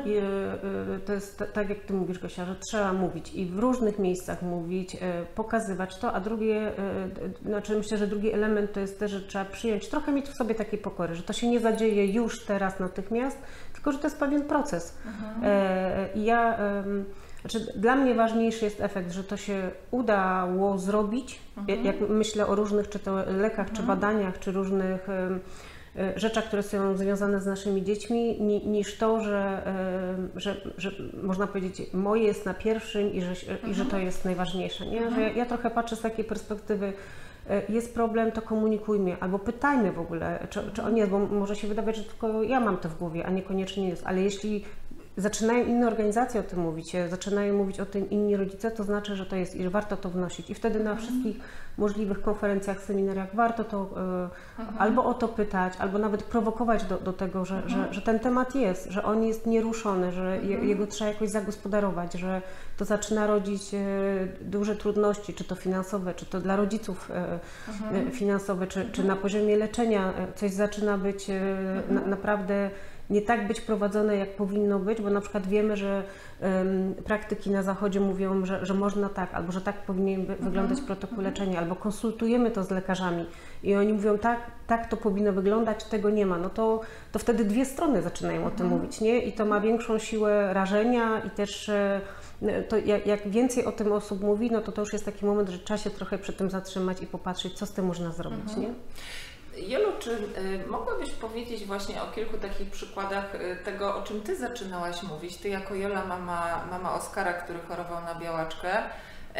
to jest tak jak Ty mówisz, Gosia, że trzeba mówić i w różnych miejscach mówić, pokazywać to, a drugie, znaczy myślę, że drugi element to jest też, że trzeba przyjąć, trochę mieć w sobie takiej pokory, że to się nie zadzieje już teraz natychmiast, tylko że to jest pewien proces. Mhm. I ja, znaczy dla mnie ważniejszy jest efekt, że to się udało zrobić, mhm. jak myślę o różnych, czy to lekach, mhm. czy badaniach, czy różnych rzeczach, które są związane z naszymi dziećmi, niż to, że, że, że można powiedzieć, moje jest na pierwszym i że, mhm. i że to jest najważniejsze. Nie? Że ja, ja trochę patrzę z takiej perspektywy, jest problem, to komunikujmy, albo pytajmy w ogóle, czy, czy on jest, bo może się wydawać, że tylko ja mam to w głowie, a niekoniecznie jest, ale jeśli zaczynają inne organizacje o tym mówić, zaczynają mówić o tym inni rodzice, to znaczy, że to jest i że warto to wnosić. I wtedy na wszystkich możliwych konferencjach, seminariach warto to mhm. albo o to pytać, albo nawet prowokować do, do tego, że, mhm. że, że ten temat jest, że on jest nieruszony, że je, mhm. jego trzeba jakoś zagospodarować, że to zaczyna rodzić duże trudności, czy to finansowe, czy to dla rodziców mhm. finansowe, czy, mhm. czy na poziomie leczenia coś zaczyna być mhm. na, naprawdę nie tak być prowadzone, jak powinno być, bo na przykład wiemy, że um, praktyki na zachodzie mówią, że, że można tak, albo że tak powinien wy wyglądać mhm. protokół leczenia, albo konsultujemy to z lekarzami i oni mówią tak, tak to powinno wyglądać, tego nie ma, no to, to wtedy dwie strony zaczynają mhm. o tym mówić, nie? I to ma większą siłę rażenia i też to jak, jak więcej o tym osób mówi, no to to już jest taki moment, że trzeba się trochę przy tym zatrzymać i popatrzeć, co z tym można zrobić, mhm. nie? Jolu, czy y, mogłabyś powiedzieć właśnie o kilku takich przykładach y, tego, o czym Ty zaczynałaś mówić, Ty jako Jola, mama, mama Oskara, który chorował na białaczkę, y,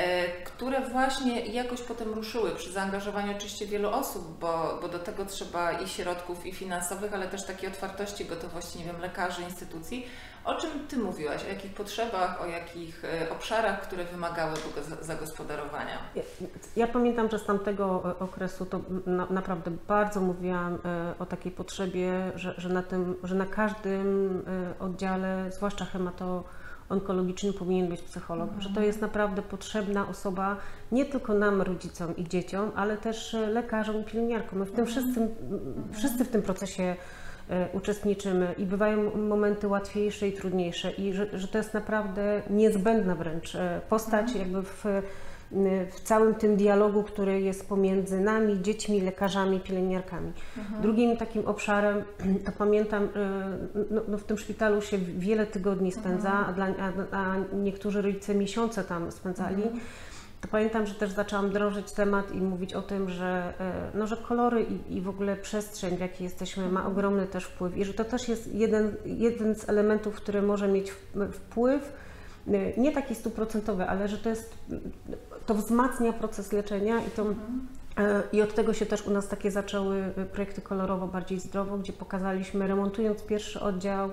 które właśnie jakoś potem ruszyły przy zaangażowaniu oczywiście wielu osób, bo, bo do tego trzeba i środków, i finansowych, ale też takiej otwartości, gotowości, nie wiem, lekarzy, instytucji. O czym Ty mówiłaś? O jakich potrzebach, o jakich obszarach, które wymagały tego zagospodarowania? Ja, ja pamiętam, że z tamtego okresu to na, naprawdę bardzo mówiłam o takiej potrzebie, że, że, na tym, że na każdym oddziale, zwłaszcza hemato-onkologicznym, powinien być psycholog. Mhm. Że to jest naprawdę potrzebna osoba nie tylko nam, rodzicom i dzieciom, ale też lekarzom i pielęgniarkom. My w tym mhm. wszyscy, wszyscy w tym procesie uczestniczymy i bywają momenty łatwiejsze i trudniejsze i że, że to jest naprawdę niezbędna wręcz postać mhm. jakby w, w całym tym dialogu, który jest pomiędzy nami, dziećmi, lekarzami, pielęgniarkami. Mhm. Drugim takim obszarem, to pamiętam, no, no w tym szpitalu się wiele tygodni spędza, mhm. a, dla, a, a niektórzy rodzice miesiące tam spędzali. Mhm. To pamiętam, że też zaczęłam drążyć temat i mówić o tym, że, no, że kolory i, i w ogóle przestrzeń, w jakiej jesteśmy, ma ogromny też wpływ i że to też jest jeden, jeden z elementów, który może mieć wpływ, nie taki stuprocentowy, ale że to jest, to wzmacnia proces leczenia i, to, mhm. i od tego się też u nas takie zaczęły projekty kolorowo, bardziej zdrowo, gdzie pokazaliśmy, remontując pierwszy oddział,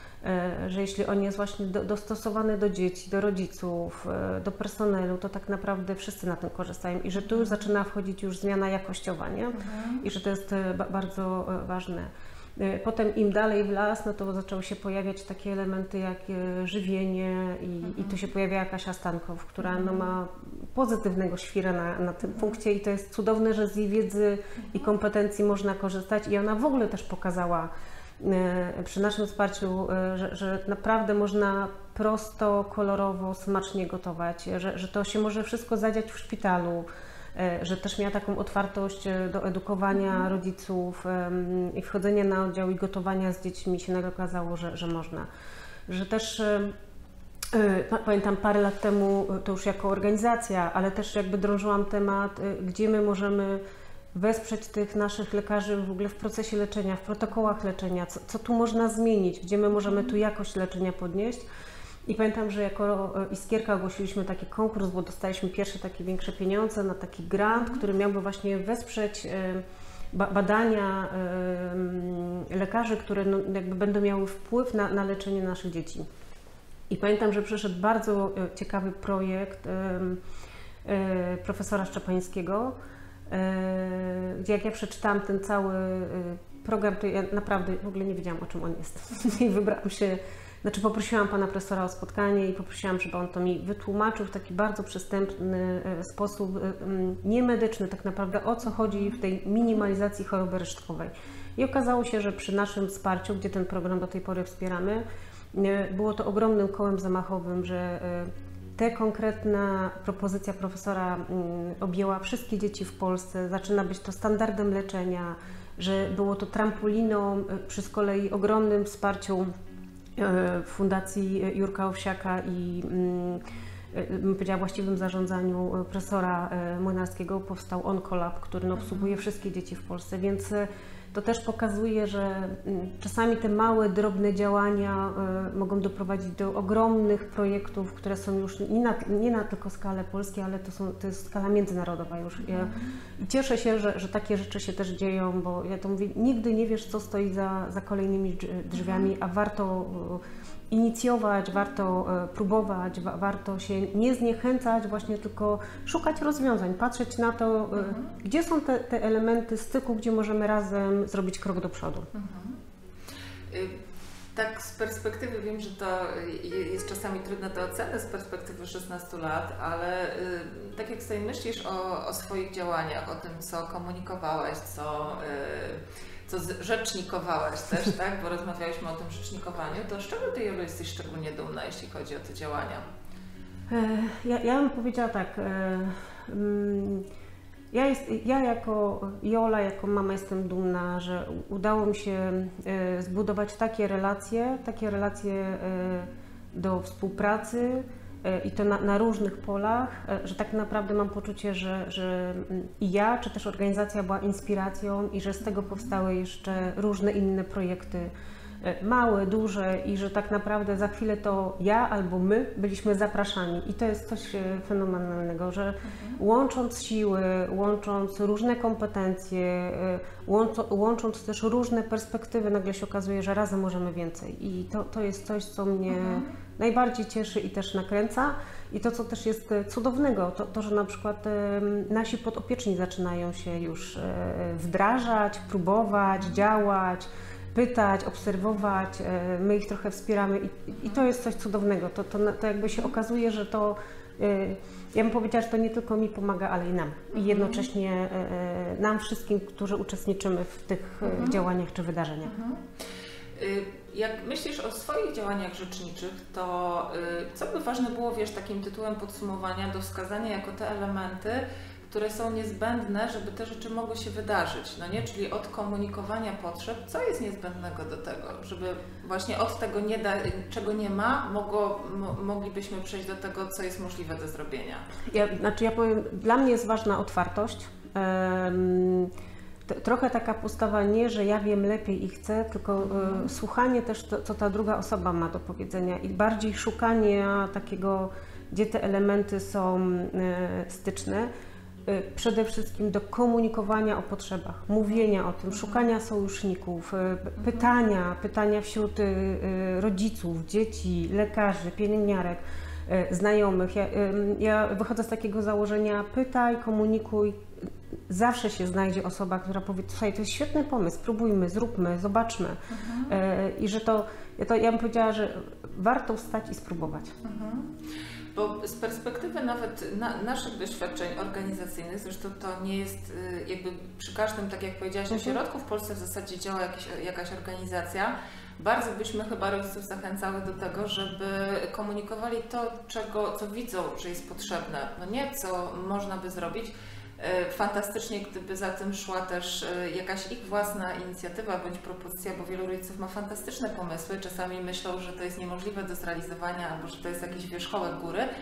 że jeśli on jest właśnie do, dostosowany do dzieci, do rodziców, do personelu, to tak naprawdę wszyscy na tym korzystają i że tu już zaczyna wchodzić już zmiana jakościowa, nie? Mhm. I że to jest ba bardzo ważne. Potem im dalej w las, no to zaczęły się pojawiać takie elementy jak żywienie i, mhm. i tu się pojawia Kasia Stankow, która mhm. no, ma pozytywnego świra na, na tym punkcie i to jest cudowne, że z jej wiedzy mhm. i kompetencji można korzystać i ona w ogóle też pokazała przy naszym wsparciu, że, że naprawdę można prosto, kolorowo, smacznie gotować, że, że to się może wszystko zadziać w szpitalu, że też miała taką otwartość do edukowania mhm. rodziców i wchodzenia na oddział i gotowania z dziećmi się nagle okazało, że, że można. Że też pamiętam parę lat temu, to już jako organizacja, ale też jakby drążyłam temat, gdzie my możemy wesprzeć tych naszych lekarzy w ogóle w procesie leczenia, w protokołach leczenia, co, co tu można zmienić, gdzie my możemy tu jakość leczenia podnieść. I pamiętam, że jako Iskierka ogłosiliśmy taki konkurs, bo dostaliśmy pierwsze takie większe pieniądze na taki grant, który miałby właśnie wesprzeć badania lekarzy, które no jakby będą miały wpływ na, na leczenie naszych dzieci. I pamiętam, że przyszedł bardzo ciekawy projekt profesora Szczepańskiego, gdzie jak ja przeczytałam ten cały program, to ja naprawdę w ogóle nie wiedziałam, o czym on jest. I wybrałam się, znaczy poprosiłam pana profesora o spotkanie i poprosiłam, żeby on to mi wytłumaczył w taki bardzo przystępny sposób, niemedyczny tak naprawdę, o co chodzi w tej minimalizacji choroby resztkowej. I okazało się, że przy naszym wsparciu, gdzie ten program do tej pory wspieramy, było to ogromnym kołem zamachowym, że ta konkretna propozycja profesora objęła wszystkie dzieci w Polsce, zaczyna być to standardem leczenia, że było to trampoliną przy z kolei ogromnym wsparciu Fundacji Jurka Owsiaka i bym powiedziała właściwym zarządzaniu profesora Młynarskiego powstał OncoLab, który no, obsługuje wszystkie dzieci w Polsce, więc to też pokazuje, że czasami te małe, drobne działania mogą doprowadzić do ogromnych projektów, które są już nie na, nie na tylko skalę Polski, ale to, są, to jest skala międzynarodowa już. Ja, i cieszę się, że, że takie rzeczy się też dzieją, bo ja to mówię, nigdy nie wiesz, co stoi za, za kolejnymi drzwiami, a warto inicjować, warto próbować, wa warto się nie zniechęcać, właśnie tylko szukać rozwiązań, patrzeć na to, mhm. gdzie są te, te elementy styku, gdzie możemy razem zrobić krok do przodu. Mhm. Tak z perspektywy, wiem, że to jest czasami trudne do oceny z perspektywy szesnastu lat, ale tak jak sobie myślisz o, o swoich działaniach, o tym, co komunikowałaś, co co rzecznikowałaś też, tak? Bo rozmawialiśmy o tym rzecznikowaniu, to z czego Ty, Jolu, jesteś szczególnie dumna, jeśli chodzi o te działania? Ja, ja bym powiedziała tak, ja, jest, ja jako Jola, jako mama jestem dumna, że udało mi się zbudować takie relacje, takie relacje do współpracy, i to na, na różnych polach, że tak naprawdę mam poczucie, że, że i ja, czy też organizacja była inspiracją i że z tego powstały jeszcze różne inne projekty, małe, duże i że tak naprawdę za chwilę to ja albo my byliśmy zapraszani i to jest coś fenomenalnego, że łącząc siły, łącząc różne kompetencje, łącząc też różne perspektywy, nagle się okazuje, że razem możemy więcej i to, to jest coś, co mnie mhm. najbardziej cieszy i też nakręca. I to, co też jest cudownego, to, to że na przykład e, nasi podopieczni zaczynają się już e, wdrażać, próbować, działać, pytać, obserwować, e, my ich trochę wspieramy i, i to jest coś cudownego. To, to, to jakby się okazuje, że to, e, ja bym powiedziała, że to nie tylko mi pomaga, ale i nam. I jednocześnie e, nam wszystkim, którzy uczestniczymy w tych mhm. działaniach czy wydarzeniach. Mhm. Jak myślisz o swoich działaniach rzeczniczych, to co by ważne było, wiesz, takim tytułem podsumowania do wskazania jako te elementy, które są niezbędne, żeby te rzeczy mogły się wydarzyć, no nie? Czyli od komunikowania potrzeb, co jest niezbędnego do tego, żeby właśnie od tego, nie da, czego nie ma, mogło, mo, moglibyśmy przejść do tego, co jest możliwe do zrobienia. Ja, znaczy ja powiem, dla mnie jest ważna otwartość. Um, Trochę taka postawa nie, że ja wiem lepiej i chcę, tylko mhm. y, słuchanie też, to, co ta druga osoba ma do powiedzenia i bardziej szukania takiego, gdzie te elementy są y, styczne, y, przede wszystkim do komunikowania o potrzebach, mówienia o tym, mhm. szukania sojuszników, y, mhm. pytania, pytania wśród y, rodziców, dzieci, lekarzy, pielęgniarek, y, znajomych. Ja, y, ja wychodzę z takiego założenia, pytaj, komunikuj. Zawsze się znajdzie osoba, która powie, słuchaj, to jest świetny pomysł, spróbujmy, zróbmy, zobaczmy. Mhm. E, I że to ja, to, ja bym powiedziała, że warto wstać i spróbować. Mhm. Bo z perspektywy nawet na, naszych doświadczeń organizacyjnych, zresztą to nie jest jakby przy każdym, tak jak powiedziałaś, mhm. ośrodku w Polsce w zasadzie działa jakieś, jakaś organizacja, bardzo byśmy chyba rodziców zachęcały do tego, żeby komunikowali to, czego, co widzą, że jest potrzebne, no nie co można by zrobić. Fantastycznie, gdyby za tym szła też jakaś ich własna inicjatywa bądź propozycja, bo wielu rodziców ma fantastyczne pomysły, czasami myślą, że to jest niemożliwe do zrealizowania albo że to jest jakiś wierzchołek góry,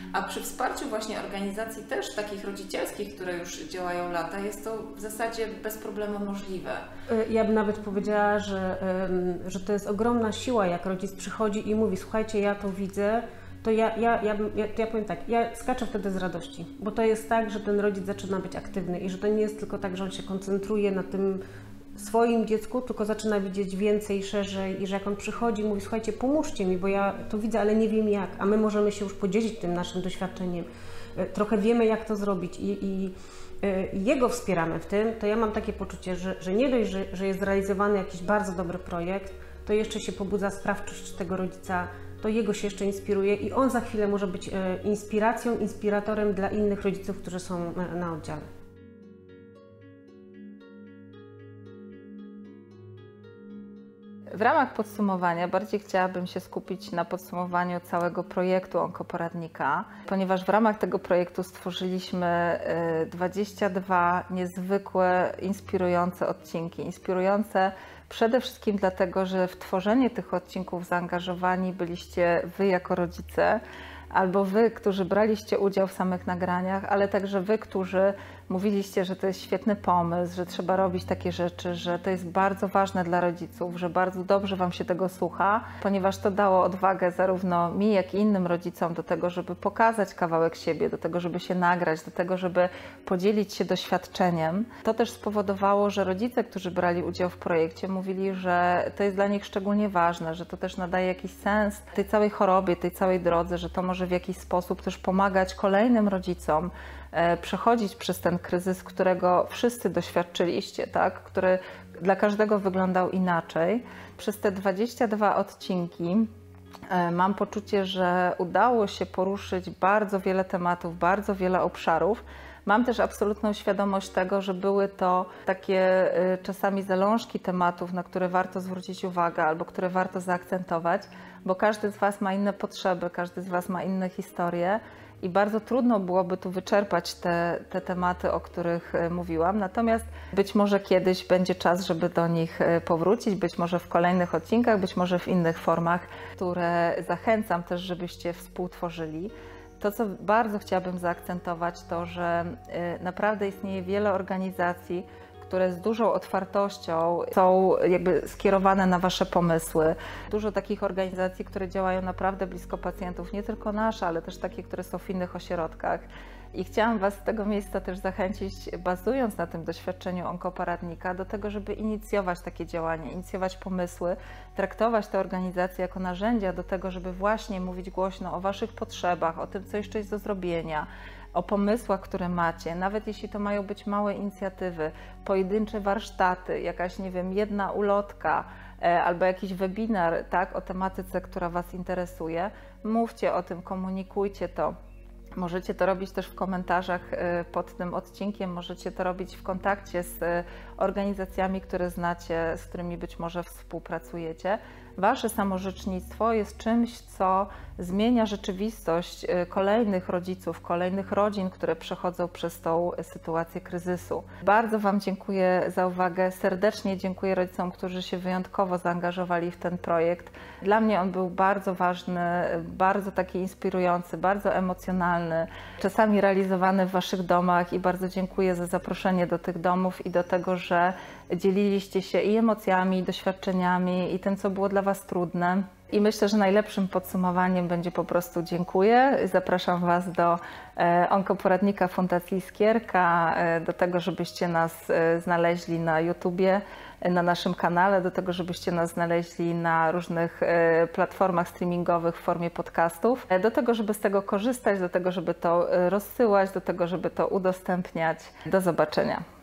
a przy wsparciu właśnie organizacji też takich rodzicielskich, które już działają lata, jest to w zasadzie bez problemu możliwe. Ja bym nawet powiedziała, że, że to jest ogromna siła, jak rodzic przychodzi i mówi: słuchajcie, ja to widzę, to ja, ja, ja, ja, to ja powiem tak, ja skaczę wtedy z radości, bo to jest tak, że ten rodzic zaczyna być aktywny i że to nie jest tylko tak, że on się koncentruje na tym swoim dziecku, tylko zaczyna widzieć więcej, szerzej i że jak on przychodzi, mówi: słuchajcie, pomóżcie mi, bo ja to widzę, ale nie wiem jak, a my możemy się już podzielić tym naszym doświadczeniem, trochę wiemy, jak to zrobić i, i, i jego wspieramy w tym, to ja mam takie poczucie, że, że nie dość, że, że jest realizowany jakiś bardzo dobry projekt, to jeszcze się pobudza sprawczość tego rodzica, to jego się jeszcze inspiruje i on za chwilę może być inspiracją, inspiratorem dla innych rodziców, którzy są na oddziale. W ramach podsumowania bardziej chciałabym się skupić na podsumowaniu całego projektu Onkoporadnika, ponieważ w ramach tego projektu stworzyliśmy dwadzieścia dwa niezwykłe, inspirujące odcinki. Inspirujące przede wszystkim dlatego, że w tworzenie tych odcinków zaangażowani byliście Wy jako rodzice, albo Wy, którzy braliście udział w samych nagraniach, ale także Wy, którzy mówiliście, że to jest świetny pomysł, że trzeba robić takie rzeczy, że to jest bardzo ważne dla rodziców, że bardzo dobrze Wam się tego słucha, ponieważ to dało odwagę zarówno mi, jak i innym rodzicom do tego, żeby pokazać kawałek siebie, do tego, żeby się nagrać, do tego, żeby podzielić się doświadczeniem. To też spowodowało, że rodzice, którzy brali udział w projekcie, mówili, że to jest dla nich szczególnie ważne, że to też nadaje jakiś sens tej całej chorobie, tej całej drodze, że to może w jakiś sposób też pomagać kolejnym rodzicom przechodzić przez ten kryzys, którego wszyscy doświadczyliście, tak? Który dla każdego wyglądał inaczej. Przez te dwadzieścia dwa odcinki mam poczucie, że udało się poruszyć bardzo wiele tematów, bardzo wiele obszarów. Mam też absolutną świadomość tego, że były to takie czasami zalążki tematów, na które warto zwrócić uwagę albo które warto zaakcentować, bo każdy z Was ma inne potrzeby, każdy z Was ma inne historie. I bardzo trudno byłoby tu wyczerpać te, te tematy, o których mówiłam. Natomiast być może kiedyś będzie czas, żeby do nich powrócić, być może w kolejnych odcinkach, być może w innych formach, które zachęcam też, żebyście współtworzyli. To, co bardzo chciałabym zaakcentować, to, że naprawdę istnieje wiele organizacji, które z dużą otwartością są jakby skierowane na Wasze pomysły. Dużo takich organizacji, które działają naprawdę blisko pacjentów, nie tylko nasze, ale też takie, które są w innych ośrodkach. I chciałam Was z tego miejsca też zachęcić, bazując na tym doświadczeniu Onkoporadnika, do tego, żeby inicjować takie działania, inicjować pomysły, traktować te organizacje jako narzędzia do tego, żeby właśnie mówić głośno o Waszych potrzebach, o tym, co jeszcze jest do zrobienia, o pomysłach, które macie, nawet jeśli to mają być małe inicjatywy, pojedyncze warsztaty, jakaś, nie wiem, jedna ulotka albo jakiś webinar, tak, o tematyce, która Was interesuje. Mówcie o tym, komunikujcie to. Możecie to robić też w komentarzach pod tym odcinkiem, możecie to robić w kontakcie z organizacjami, które znacie, z którymi być może współpracujecie. Wasze samorzecznictwo jest czymś, co zmienia rzeczywistość kolejnych rodziców, kolejnych rodzin, które przechodzą przez tą sytuację kryzysu. Bardzo Wam dziękuję za uwagę. Serdecznie dziękuję rodzicom, którzy się wyjątkowo zaangażowali w ten projekt. Dla mnie on był bardzo ważny, bardzo taki inspirujący, bardzo emocjonalny, czasami realizowany w Waszych domach i bardzo dziękuję za zaproszenie do tych domów i do tego, że dzieliliście się i emocjami, i doświadczeniami, i tym, co było dla Was trudne. I myślę, że najlepszym podsumowaniem będzie po prostu dziękuję. Zapraszam Was do Onkoporadnika Fundacji Iskierka, do tego, żebyście nas znaleźli na YouTubie, na naszym kanale, do tego, żebyście nas znaleźli na różnych platformach streamingowych w formie podcastów, do tego, żeby z tego korzystać, do tego, żeby to rozsyłać, do tego, żeby to udostępniać. Do zobaczenia.